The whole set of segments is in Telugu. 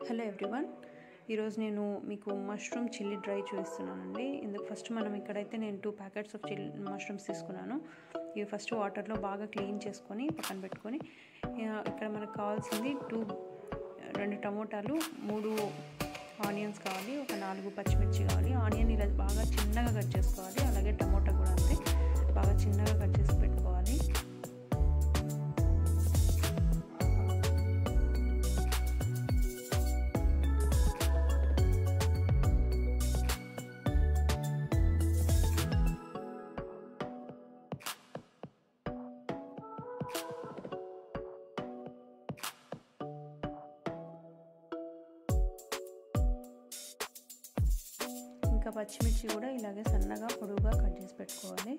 హలో ఎవ్రీవన్, ఈరోజు నేను మీకు మష్రూమ్ చిల్లీ డ్రై చూపిస్తున్నానండి. ఇందుకు ఫస్ట్ మనం ఇక్కడైతే నేను 2 ప్యాకెట్స్ ఆఫ్ మష్రూమ్స్ తీసుకున్నాను. ఇవి ఫస్ట్ వాటర్లో బాగా క్లీన్ చేసుకొని పక్కన పెట్టుకొని, ఇక్కడ మనకు కావాల్సింది 2 టమోటాలు, 3 ఆనియన్స్ కావాలి, ఒక 4 పచ్చిమిర్చి కావాలి. ఆనియన్ ఇలా బాగా చిన్నగా కట్ చేసుకోవాలి, అలాగే టమోటా కూడా అంతే బాగా చిన్నగా కట్ చేసి పెట్టుకోవాలి. ఇంకా పచ్చిమిర్చి కూడా ఇలాగే సన్నగా పొడవుగా కట్ చేసి పెట్టుకోవాలి.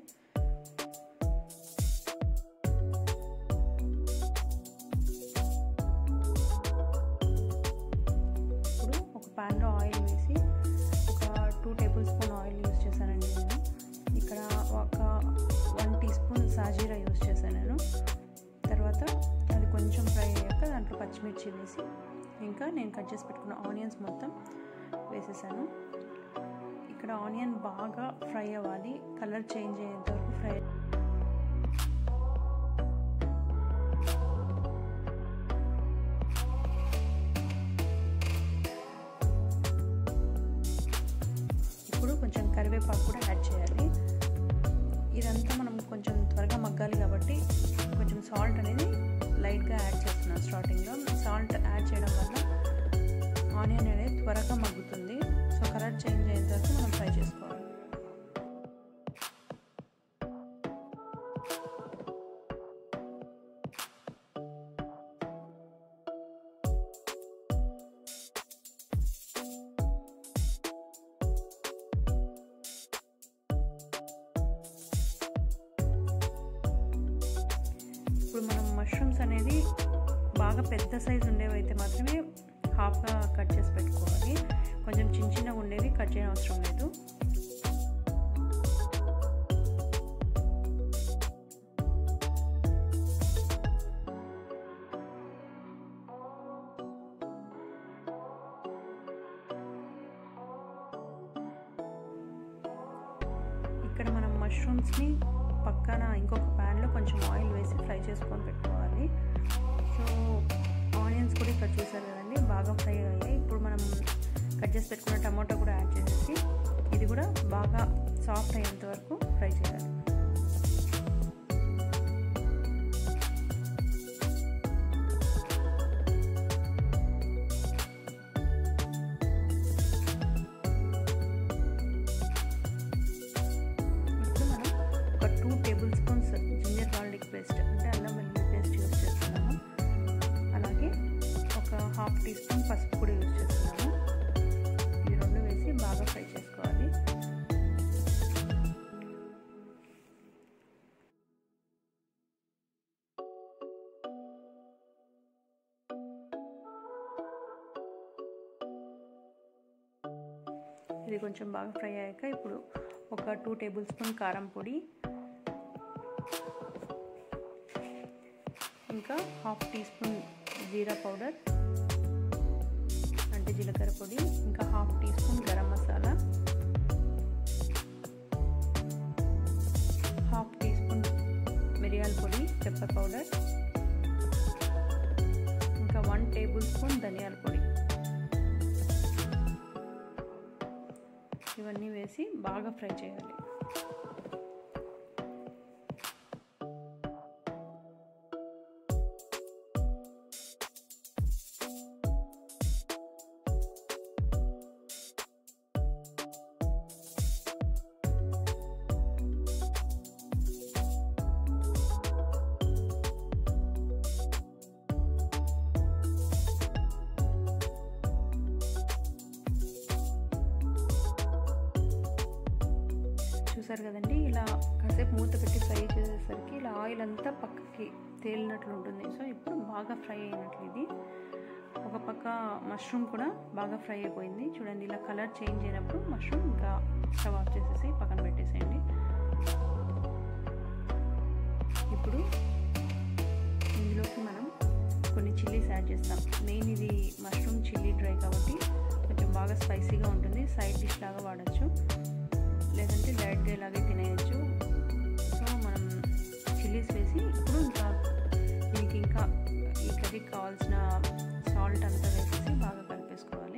ఇప్పుడు ఒక ప్యాన్లో ఆయిల్ వేసి ఒక 2 టేబుల్ స్పూన్ ఆయిల్ యూజ్ చేశానండి నేను. ఇక్కడ ఒక 1 టీ స్పూన్ సాజీరా యూజ్ చేశాను నేను. తర్వాత అది కొంచెం ఫ్రై అయ్యాక దాంట్లో పచ్చిమిర్చి వేసి ఇంకా నేను కట్ చేసి పెట్టుకున్న ఆనియన్స్ మొత్తం వేసేసాను. ఇక్కడ ఆనియన్ బాగా ఫ్రై అవ్వాలి, కలర్ చేంజ్ అయ్యేంత వరకు ఫ్రై. ఇప్పుడు కొంచెం కరివేపాకు కూడా యాడ్ చేయాలి. ఇదంతా మనం కొంచెం త్వరగా మగ్గాలి కాబట్టి కొంచెం సాల్ట్ అనేది లైట్గా యాడ్ చేస్తున్నాం స్టార్టింగ్లో. సాల్ట్ యాడ్ చేయడం వల్ల ఆనియన్ అనేది త్వరగా మగ్గుతుంది. సో కలర్ చేంజ్ అయిన తర్వాత మనం ఫ్రై చేసుకోవాలి. ఇప్పుడు మనం మష్రూమ్స్ అనేది బాగా పెద్ద సైజు ఉండేవి అయితే మాత్రమే హాఫ్గా కట్ చేసి పెట్టుకోవాలి. కొంచెం చిన్నగా ఉండేవి కట్ చేయడం అవసరం లేదు. ఇక్కడ మనం మష్రూమ్స్ని పక్కన ఇంకొక ప్యాన్లో కొంచెం ఆయిల్ వేసి ఫ్రై చేసుకొని పెట్టుకోవాలి. సో ఆనియన్స్ కూడా ఇక్కడ చూసారు కదండి, బాగా ఫ్రై అయ్యాయి. ఇప్పుడు మనం కట్ చేసి పెట్టుకున్న టమాటో కూడా యాడ్ చేసేసి ఇది కూడా బాగా సాఫ్ట్ అయ్యేంత వరకు ఫ్రై చేయాలి. ఇప్పుడు మనం ఒక 2 table spoons ginger garlic paste అంటే అల్లం వెల్లుల్లి పేస్ట్ యూజ్ చేస్తున్నాము. అలాగే ఒక హాఫ్ టీ స్పూన్ పసుపు కూడా యూజ్ చేస్తున్నాము. ఈ రెండు వేసి బాగా ఫ్రై చేసుకోవాలి. ఇది కొంచెం బాగా ఫ్రై అయ్యాక ఇప్పుడు ఒక 2 టేబుల్ స్పూన్ కారం పొడి, ఇంకా half teaspoon jeera powder అంటే జీలకర్ర పొడి, ఇంకా half teaspoon garam masala, half teaspoon మిరియాల పొడి పెప్పర్ పౌడర్, ఇంకా 1 టేబుల్ స్పూన్ ధనియాల పొడి. ఇవన్నీ వేసి బాగా ఫ్రై చేయాలి. చూసారు కదండి, ఇలా కాసేపు మూత పెట్టి ఫ్రై చేసేసరికి ఇలా ఆయిల్ అంతా పక్కకి తేలినట్లు ఉంటుంది. సో ఇప్పుడు బాగా ఫ్రై అయినట్లు. ఇది ఒక పక్క మష్రూమ్ కూడా బాగా ఫ్రై అయిపోయింది. చూడండి, ఇలా కలర్ చేంజ్ అయినప్పుడు మష్రూమ్ ఇంకా స్టవ్ ఆఫ్ చేసేసి పక్కన పెట్టేసేయండి. ఇప్పుడు ఇందులోకి మనం కొన్ని చిల్లీస్ యాడ్ చేస్తాం. మెయిన్ ఇది మష్రూమ్ చిల్లీ డ్రై డ్రై కాబట్టి కొంచెం బాగా స్పైసీగా ఉంటుంది. సైడ్ డిష్ లాగా వాడచ్చు, లేదంటే డైరెక్ట్గా ఇలాగే తినేయచ్చు. సో మనం చిల్లీస్ వేసి ఇప్పుడు ఇంకా దీనికి ఇంకా ఈ కర్రీకి కావాల్సిన సాల్ట్ అంతా వేసేసి బాగా కలిపేసుకోవాలి.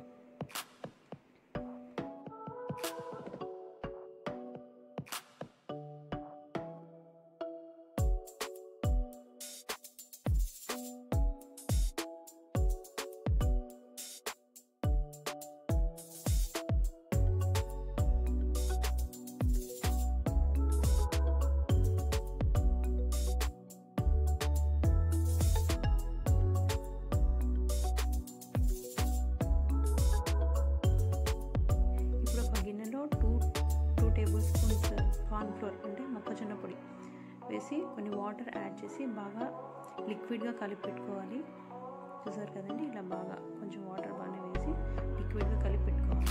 కార్న్ఫ్లోర్ అంటే మొక్కజొన్న పొడి వేసి కొన్ని వాటర్ యాడ్ చేసి బాగా లిక్విడ్గా కలిపి పెట్టుకోవాలి. చూసారు కదండి, ఇలా బాగా కొంచెం వాటర్ బాగానే వేసి లిక్విడ్గా కలిపి పెట్టుకోవాలి.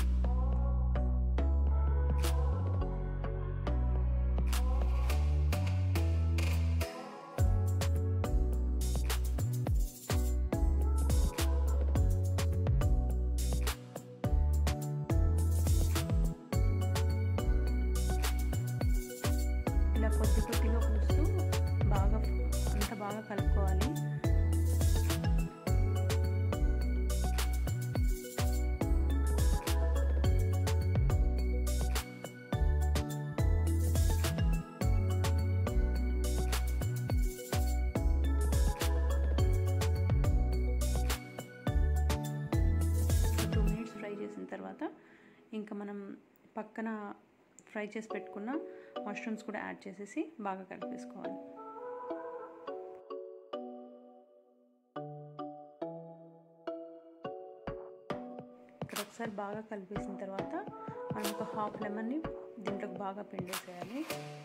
కొద్ది కొద్దిగా పోస్తూ బాగా అంత బాగా కలుపుకోవాలి. ఒక 2 minutes ఫ్రై చేసిన తర్వాత ఇంకా మనం పక్కన ఫ్రై చేసి పెట్టుకున్న మష్రూమ్స్ కూడా యాడ్ చేసేసి బాగా కలిపేసుకోవాలి. ఇక్కడ ఒకసారి బాగా కలిపేసిన తర్వాత మనం ఒక హాఫ్ లెమన్ని దీంట్లోకి బాగా పిండేసేయాలి.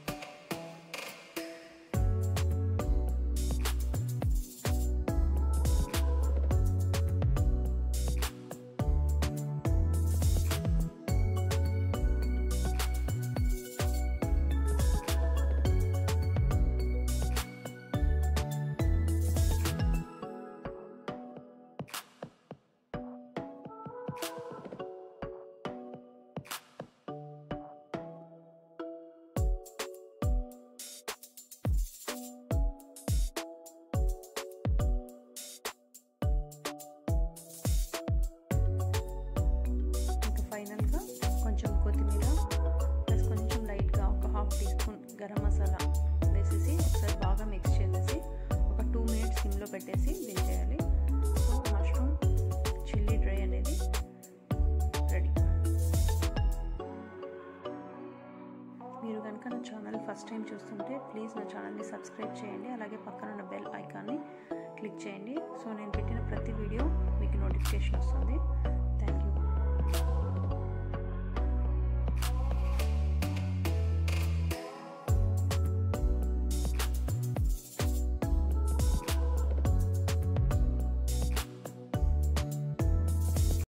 ఫైనల్గా కొంచెం కొత్తిమీర ప్లస్ కొంచెం లైట్గా ఒక half teaspoon garam masala వేసేసి ఒకసారి బాగా మిక్స్ చేసేసి ఒక 2 minutes సిమ్లో పెట్టేసి దించేయాలి. సో మష్రూమ్ చిల్లీ డ్రై అనేది రెడీ. మీరు కనుక నా ఛానల్ ఫస్ట్ టైం చూస్తుంటే ప్లీజ్ నా ఛానల్ని సబ్స్క్రైబ్ చేయండి, అలాగే పక్కన ఉన్న బెల్ ఐకాన్ని క్లిక్ చేయండి. సో నేను పెట్టిన ప్రతి వీడియో మీకు నోటిఫికేషన్ వస్తుంది.